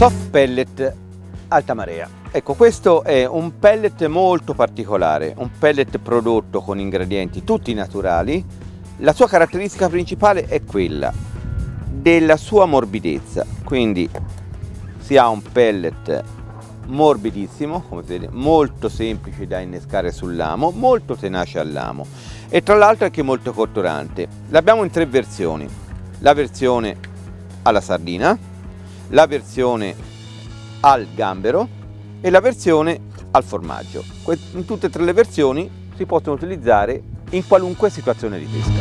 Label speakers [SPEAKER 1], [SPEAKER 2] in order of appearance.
[SPEAKER 1] Soft pellet alta marea. Ecco, questo è un pellet molto particolare, un pellet prodotto con ingredienti tutti naturali. La sua caratteristica principale è quella della sua morbidezza, quindi si ha un pellet morbidissimo, come vedete, molto semplice da innescare sul lamo, molto tenace al lamo e tra l'altro anche molto cotturante. L'abbiamo in tre versioni: la versione alla sardina, la versione al gambero e la versione al formaggio. In tutte e tre le versioni si possono utilizzare in qualunque situazione di pesca.